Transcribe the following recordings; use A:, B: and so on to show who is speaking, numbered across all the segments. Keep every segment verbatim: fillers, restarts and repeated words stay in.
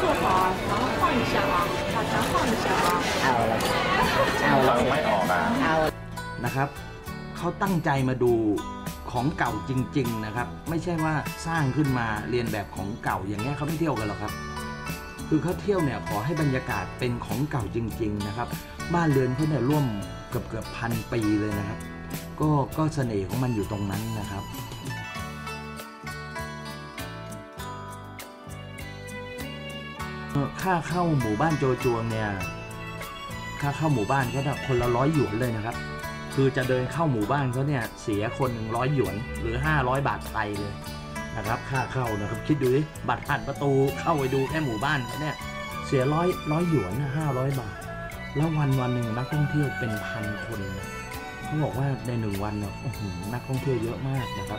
A: 做好啊，然后放一下啊，把糖放一下啊。
B: เอาละเอาละไม่ออกอ่ะเอานะครับเขาตั้งใจมาดูของเก่าจริงๆนะครับไม่ใช่ว่าสร้างขึ้นมาเรียนแบบของเก่าอย่างเงี้ยเขาไม่เที่ยวกันหรอกครับคือเขาเที่ยวเนี่ยขอให้บรรยากาศเป็นของเก่าจริงๆนะครับบ้านเรือนเขาเนี่ยร่วมเกือบเกือบพันปีเลยนะครับก็ก็เสน่ห์ของมันอยู่ตรงนั้นนะครับค่าเข้าหมู่บ้านโจจวงเนี่ยค่าเข้าหมู่บ้านก็คนละร้อยหยวนเลยนะครับคือจะเดินเข้าหมู่บ้านเขาเนี่ยเสียคนหนึ่งร้อยหยวนหรือห้าร้อยบาทไทยเลยนะครับค่าเข้านะครับคิดดูดิบัตรผ่านประตูเข้าไปดูแค่หมู่บ้านเขาเนี่ยเสียร้อยร้อยหยวนห้าร้อยบาทแล้ววันวันหนึ่งนักท่องเที่ยวเป็นพันคนเขาบอกว่าในหนึ่งวันเนี่ยนักท่องเที่ยวเยอะมากนะครับ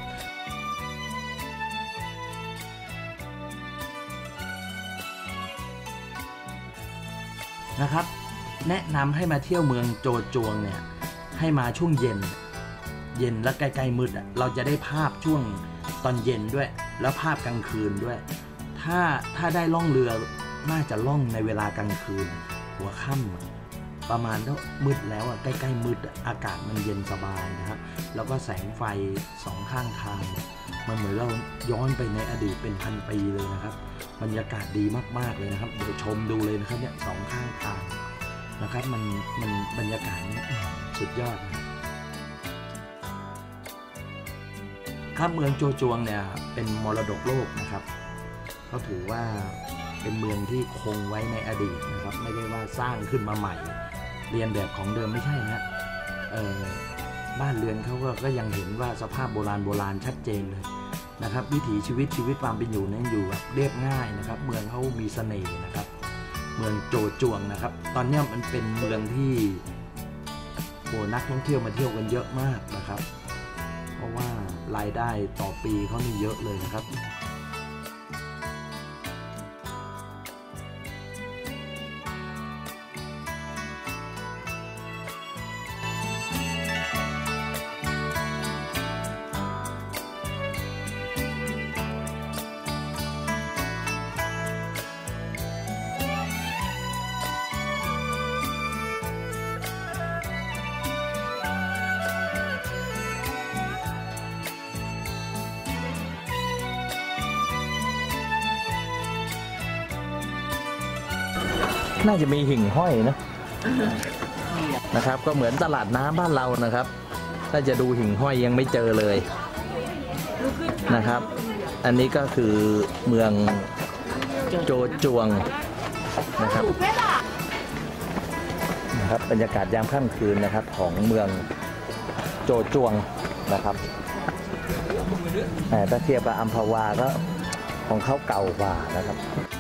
B: นะครับแนะนำให้มาเที่ยวเมืองโจจวงเนี่ยให้มาช่วงเย็นเย็นและใกล้ๆมืดอ่ะเราจะได้ภาพช่วงตอนเย็นด้วยแล้วภาพกลางคืนด้วยถ้าถ้าได้ล่องเรือน่าจะล่องในเวลากลางคืนหัวค่ำประมาณถ้ามืดแล้วอ่ะใกล้ๆมืดอากาศมันเย็นสบายนะครับแล้วก็แสงไฟสองข้างทางมันเหมือนเราย้อนไปในอดีตเป็นพันปีเลยนะครับบรรยากาศดีมากๆเลยนะครับเดี๋ยวชมดูเลยนะครับเนี่ยสองข้างทางนะครับมันมันบรรยากาศสุดยอดนะครับเมืองโจจวงเนี่ยเป็นมรดกโลกนะครับเขาถือว่าเป็นเมืองที่คงไว้ในอดีตนะครับไม่ได้ว่าสร้างขึ้นมาใหม่เรียนแบบของเดิมไม่ใช่นะเออบ้านเรือนเขาก็ก็ยังเห็นว่าสภาพโบราณโบราณชัดเจนเลยนะครับวิถีชีวิตชีวิตความเป็นอยู่นั้นอยู่แบบเรียบง่ายนะครับเมืองเขามีเสน่ห์นะครับเมืองโจจวงนะครับตอนนี้มันเป็นเมืองที่โอ้นักท่องเที่ยวมาเที่ยวกันเยอะมากนะครับเพราะว่ารายได้ต่อปีเขานี่เยอะเลยนะครับน่าจะมีหิ่งห้อยนะนะครับก็เหมือนตลาดน้ำบ้านเรานะครับถ้าจะดูหิ่งห้อยยังไม่เจอเลยนะครับอันนี้ก็คือเมืองโจจวงนะครับนะครับบรรยากาศยามค่ำคืนนะครับของเมืองโจจวงนะครับแต่ถ้าเทียบกับอัมพวาก็ของเขาเก่ากว่านะครับ